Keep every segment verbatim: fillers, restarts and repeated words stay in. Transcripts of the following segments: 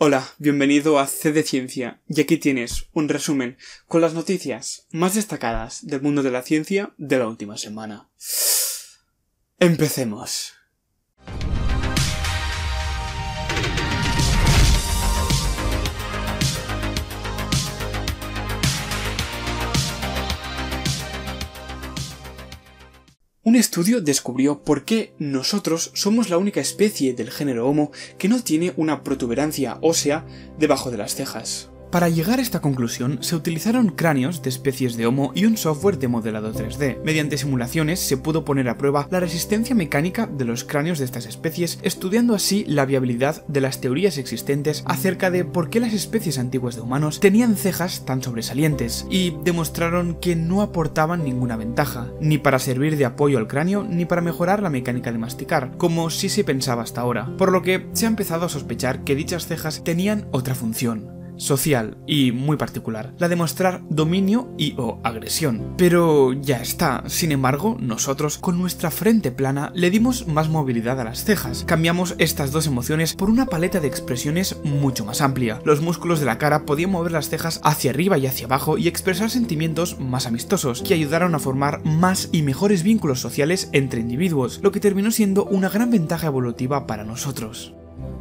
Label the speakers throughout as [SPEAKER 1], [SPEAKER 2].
[SPEAKER 1] Hola, bienvenido a C de Ciencia, y aquí tienes un resumen con las noticias más destacadas del mundo de la ciencia de la última semana. Empecemos. Un estudio descubrió por qué nosotros somos la única especie del género Homo que no tiene una protuberancia ósea debajo de las cejas. Para llegar a esta conclusión, se utilizaron cráneos de especies de Homo y un software de modelado tres D. Mediante simulaciones se pudo poner a prueba la resistencia mecánica de los cráneos de estas especies, estudiando así la viabilidad de las teorías existentes acerca de por qué las especies antiguas de humanos tenían cejas tan sobresalientes, y demostraron que no aportaban ninguna ventaja, ni para servir de apoyo al cráneo, ni para mejorar la mecánica de masticar, como sí se pensaba hasta ahora, por lo que se ha empezado a sospechar que dichas cejas tenían otra función social y muy particular, la de mostrar dominio y o agresión. Pero ya está. Sin embargo, nosotros con nuestra frente plana le dimos más movilidad a las cejas. Cambiamos estas dos emociones por una paleta de expresiones mucho más amplia. Los músculos de la cara podían mover las cejas hacia arriba y hacia abajo y expresar sentimientos más amistosos, que ayudaron a formar más y mejores vínculos sociales entre individuos, lo que terminó siendo una gran ventaja evolutiva para nosotros.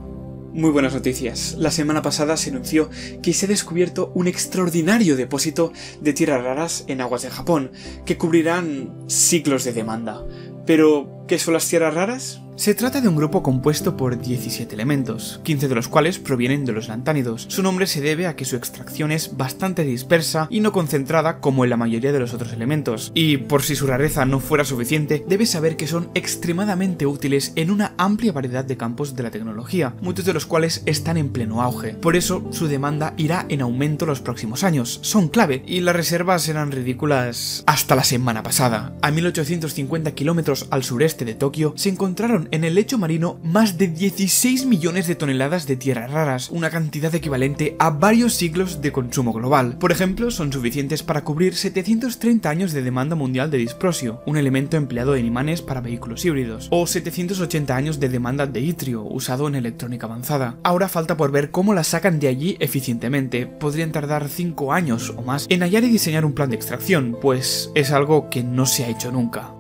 [SPEAKER 1] Muy buenas noticias. La semana pasada se anunció que se ha descubierto un extraordinario depósito de tierras raras en aguas de Japón, que cubrirán siglos de demanda. Pero, ¿qué son las tierras raras? Se trata de un grupo compuesto por diecisiete elementos, quince de los cuales provienen de los lantánidos. Su nombre se debe a que su extracción es bastante dispersa y no concentrada como en la mayoría de los otros elementos. Y por si su rareza no fuera suficiente, debes saber que son extremadamente útiles en una amplia variedad de campos de la tecnología, muchos de los cuales están en pleno auge. Por eso, su demanda irá en aumento los próximos años. Son clave, y las reservas eran ridículas hasta la semana pasada. A mil ochocientos cincuenta kilómetros al sureste de Tokio se encontraron en el lecho marino más de dieciséis millones de toneladas de tierras raras, una cantidad equivalente a varios siglos de consumo global. Por ejemplo, son suficientes para cubrir setecientos treinta años de demanda mundial de disprosio, un elemento empleado en imanes para vehículos híbridos, o setecientos ochenta años de demanda de itrio, usado en electrónica avanzada. Ahora falta por ver cómo la sacan de allí eficientemente. Podrían tardar cinco años o más en hallar y diseñar un plan de extracción, pues es algo que no se ha hecho nunca.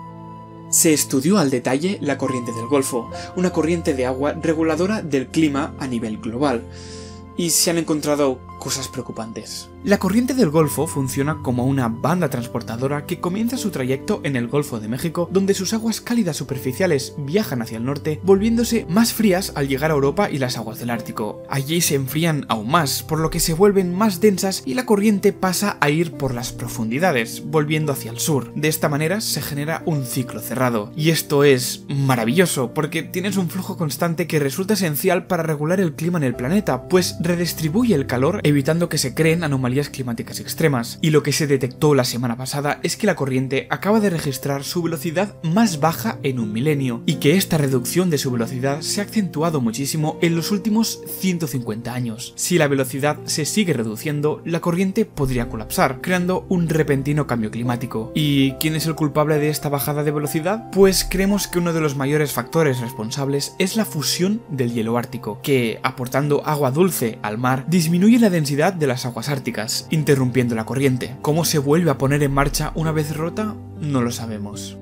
[SPEAKER 1] Se estudió al detalle la corriente del Golfo, una corriente de agua reguladora del clima a nivel global, y se han encontrado cosas preocupantes. La corriente del Golfo funciona como una banda transportadora que comienza su trayecto en el Golfo de México, donde sus aguas cálidas superficiales viajan hacia el norte, volviéndose más frías al llegar a Europa y las aguas del Ártico. Allí se enfrían aún más, por lo que se vuelven más densas y la corriente pasa a ir por las profundidades, volviendo hacia el sur. De esta manera se genera un ciclo cerrado. Y esto es maravilloso, porque tienes un flujo constante que resulta esencial para regular el clima en el planeta, pues redistribuye el calor, evitando que se creen anomalías climáticas extremas. Y lo que se detectó la semana pasada es que la corriente acaba de registrar su velocidad más baja en un milenio, y que esta reducción de su velocidad se ha acentuado muchísimo en los últimos ciento cincuenta años. Si la velocidad se sigue reduciendo, la corriente podría colapsar, creando un repentino cambio climático. ¿Y quién es el culpable de esta bajada de velocidad? Pues creemos que uno de los mayores factores responsables es la fusión del hielo ártico, que, aportando agua dulce al mar, disminuye la densidad de las aguas árticas, interrumpiendo la corriente. ¿Cómo se vuelve a poner en marcha una vez rota? No lo sabemos.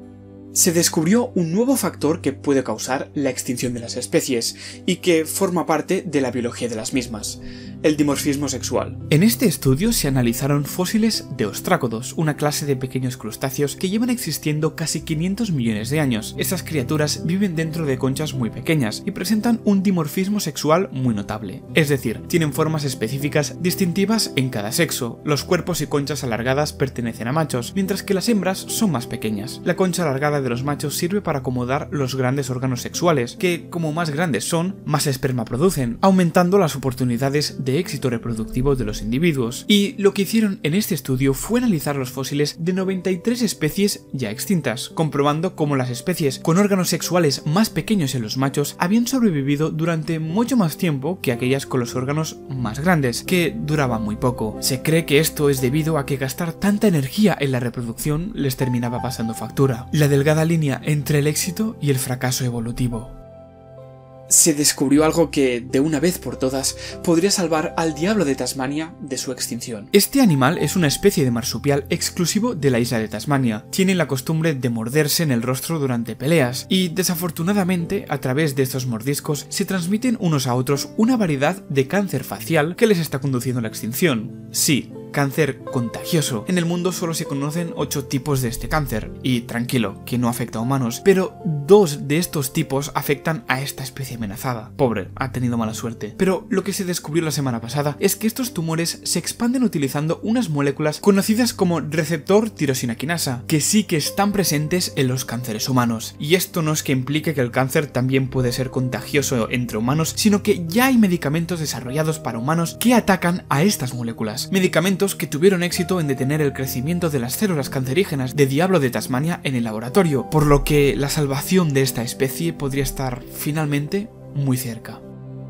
[SPEAKER 1] Se descubrió un nuevo factor que puede causar la extinción de las especies y que forma parte de la biología de las mismas: el dimorfismo sexual. En este estudio se analizaron fósiles de ostrácodos, una clase de pequeños crustáceos que llevan existiendo casi quinientos millones de años. Estas criaturas viven dentro de conchas muy pequeñas y presentan un dimorfismo sexual muy notable, es decir, tienen formas específicas distintivas en cada sexo. Los cuerpos y conchas alargadas pertenecen a machos, mientras que las hembras son más pequeñas. La concha alargada de los machos sirve para acomodar los grandes órganos sexuales, que como más grandes son, más esperma producen, aumentando las oportunidades de éxito reproductivo de los individuos. Y lo que hicieron en este estudio fue analizar los fósiles de noventa y tres especies ya extintas, comprobando cómo las especies con órganos sexuales más pequeños en los machos habían sobrevivido durante mucho más tiempo que aquellas con los órganos más grandes, que duraban muy poco. Se cree que esto es debido a que gastar tanta energía en la reproducción les terminaba pasando factura. La delgada línea entre el éxito y el fracaso evolutivo. se descubrió algo que, de una vez por todas, podría salvar al diablo de Tasmania de su extinción. Este animal es una especie de marsupial exclusivo de la isla de Tasmania. Tiene la costumbre de morderse en el rostro durante peleas, y desafortunadamente, a través de estos mordiscos, se transmiten unos a otros una variedad de cáncer facial que les está conduciendo a la extinción. Sí, cáncer contagioso. En el mundo solo se conocen ocho tipos de este cáncer, y tranquilo, que no afecta a humanos, pero dos de estos tipos afectan a esta especie amenazada. Pobre, ha tenido mala suerte. Pero lo que se descubrió la semana pasada es que estos tumores se expanden utilizando unas moléculas conocidas como receptor tirosina quinasa, que sí que están presentes en los cánceres humanos. Y esto no es que implique que el cáncer también puede ser contagioso entre humanos, sino que ya hay medicamentos desarrollados para humanos que atacan a estas moléculas. Medicamentos que tuvieron éxito en detener el crecimiento de las células cancerígenas de diablo de Tasmania en el laboratorio, por lo que la salvación de esta especie podría estar finalmente muy cerca.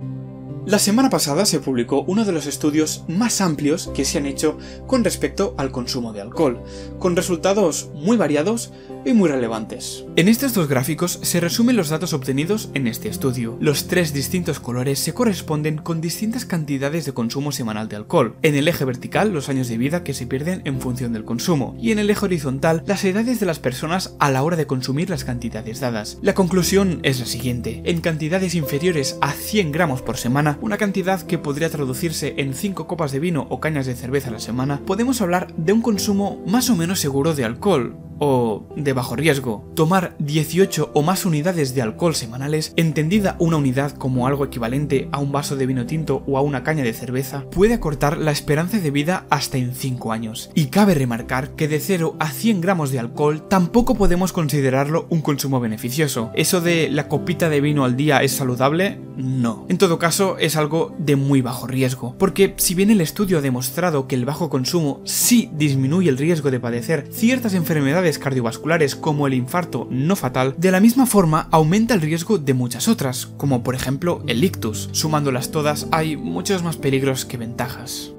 [SPEAKER 1] La semana pasada se publicó uno de los estudios más amplios que se han hecho con respecto al consumo de alcohol, con resultados muy variados y muy relevantes. En estos dos gráficos se resumen los datos obtenidos en este estudio. Los tres distintos colores se corresponden con distintas cantidades de consumo semanal de alcohol. En el eje vertical, los años de vida que se pierden en función del consumo, y en el eje horizontal, las edades de las personas a la hora de consumir las cantidades dadas. La conclusión es la siguiente: en cantidades inferiores a cien gramos por semana, una cantidad que podría traducirse en cinco copas de vino o cañas de cerveza a la semana, podemos hablar de un consumo más o menos seguro de alcohol, o de bajo riesgo. Tomar dieciocho o más unidades de alcohol semanales, entendida una unidad como algo equivalente a un vaso de vino tinto o a una caña de cerveza, puede acortar la esperanza de vida hasta en cinco años. Y cabe remarcar que de cero a cien gramos de alcohol tampoco podemos considerarlo un consumo beneficioso. Eso de la copita de vino al día es saludable, no. En todo caso, es algo de muy bajo riesgo, porque si bien el estudio ha demostrado que el bajo consumo sí disminuye el riesgo de padecer ciertas enfermedades cardiovasculares como el infarto no fatal, de la misma forma aumenta el riesgo de muchas otras, como por ejemplo el ictus. Sumándolas todas, hay muchos más peligros que ventajas.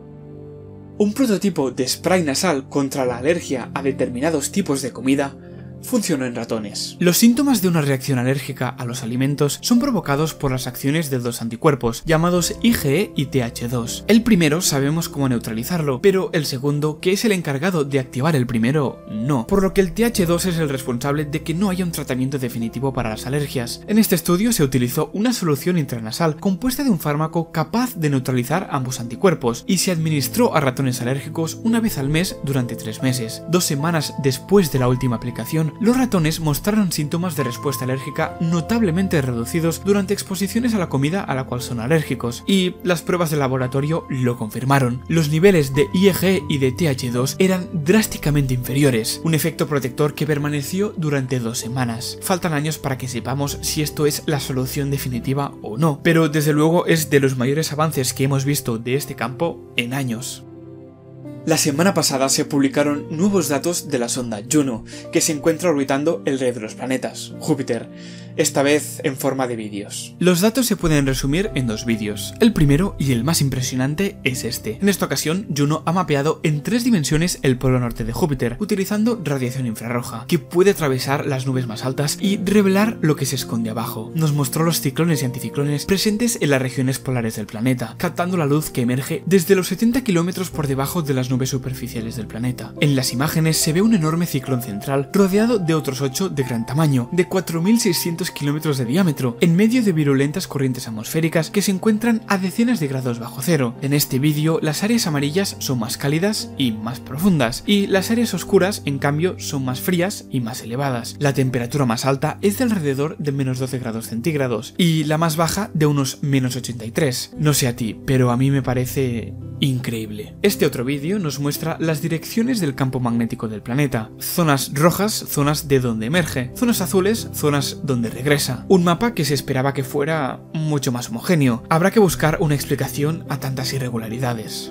[SPEAKER 1] Un prototipo de spray nasal contra la alergia a determinados tipos de comida funcionó en ratones. Los síntomas de una reacción alérgica a los alimentos son provocados por las acciones de dos anticuerpos, llamados I G E y T H dos. El primero sabemos cómo neutralizarlo, pero el segundo, que es el encargado de activar el primero, no, por lo que el T H dos es el responsable de que no haya un tratamiento definitivo para las alergias. En este estudio se utilizó una solución intranasal compuesta de un fármaco capaz de neutralizar ambos anticuerpos, y se administró a ratones alérgicos una vez al mes durante tres meses. Dos semanas después de la última aplicación, los ratones mostraron síntomas de respuesta alérgica notablemente reducidos durante exposiciones a la comida a la cual son alérgicos, y las pruebas de laboratorio lo confirmaron. Los niveles de I G E y de T H dos eran drásticamente inferiores, un efecto protector que permaneció durante dos semanas. Faltan años para que sepamos si esto es la solución definitiva o no, pero desde luego es de los mayores avances que hemos visto de este campo en años. La semana pasada se publicaron nuevos datos de la sonda Juno, que se encuentra orbitando el rey de los planetas, Júpiter, esta vez en forma de vídeos. Los datos se pueden resumir en dos vídeos. El primero, y el más impresionante, es este. En esta ocasión, Juno ha mapeado en tres dimensiones el polo norte de Júpiter, utilizando radiación infrarroja, que puede atravesar las nubes más altas y revelar lo que se esconde abajo. Nos mostró los ciclones y anticiclones presentes en las regiones polares del planeta, captando la luz que emerge desde los setenta kilómetros por debajo de las nubes superficiales del planeta. En las imágenes se ve un enorme ciclón central rodeado de otros ocho de gran tamaño, de cuatro mil seiscientos kilómetros de diámetro, en medio de virulentas corrientes atmosféricas que se encuentran a decenas de grados bajo cero. En este vídeo, las áreas amarillas son más cálidas y más profundas, y las áreas oscuras, en cambio, son más frías y más elevadas. La temperatura más alta es de alrededor de menos doce grados centígrados, y la más baja de unos menos ochenta y tres. No sé a ti, pero a mí me parece increíble. Este otro vídeo nos muestra las direcciones del campo magnético del planeta. Zonas rojas, zonas de donde emerge. Zonas azules, zonas donde regresa. Un mapa que se esperaba que fuera mucho más homogéneo. Habrá que buscar una explicación a tantas irregularidades.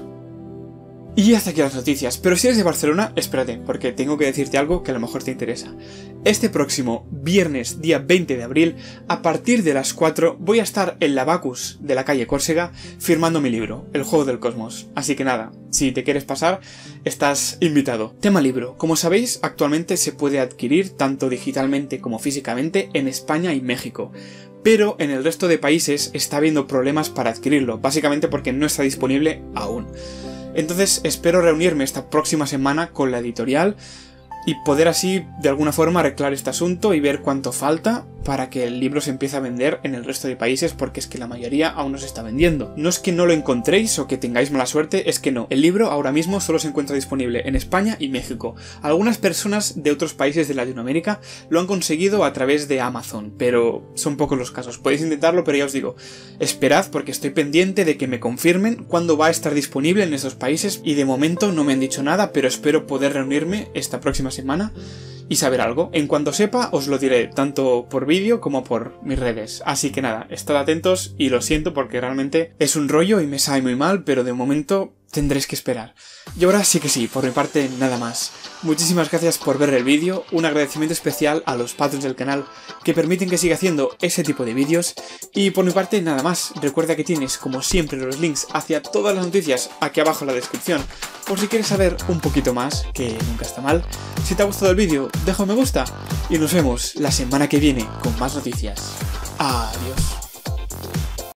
[SPEAKER 1] Y hasta aquí las noticias, pero si eres de Barcelona, espérate, porque tengo que decirte algo que a lo mejor te interesa. Este próximo viernes, día veinte de abril, a partir de las cuatro, voy a estar en la Bacus de la calle Córcega firmando mi libro, El juego del cosmos. Así que nada, si te quieres pasar, estás invitado. Tema libro. Como sabéis, actualmente se puede adquirir tanto digitalmente como físicamente en España y México. pero en el resto de países está habiendo problemas para adquirirlo, básicamente porque no está disponible aún. Entonces espero reunirme esta próxima semana con la editorial y poder así de alguna forma arreglar este asunto y ver cuánto falta para que el libro se empiece a vender en el resto de países, porque es que la mayoría aún no se está vendiendo. No es que no lo encontréis o que tengáis mala suerte, es que no. El libro ahora mismo solo se encuentra disponible en España y México. Algunas personas de otros países de Latinoamérica lo han conseguido a través de Amazon, pero son pocos los casos. Podéis intentarlo, pero ya os digo, esperad porque estoy pendiente de que me confirmen cuándo va a estar disponible en estos países y de momento no me han dicho nada, pero espero poder reunirme esta próxima semana y saber algo. En cuanto sepa os lo diré, tanto por vídeo como por mis redes. Así que nada, estad atentos y lo siento porque realmente es un rollo y me sabe muy mal, pero de momento tendréis que esperar. Y ahora sí que sí, por mi parte nada más. Muchísimas gracias por ver el vídeo, un agradecimiento especial a los patrons del canal que permiten que siga haciendo ese tipo de vídeos, y por mi parte nada más. Recuerda que tienes como siempre los links hacia todas las noticias aquí abajo en la descripción, por si quieres saber un poquito más, que nunca está mal. Si te ha gustado el vídeo, deja un me gusta y nos vemos la semana que viene con más noticias. Adiós.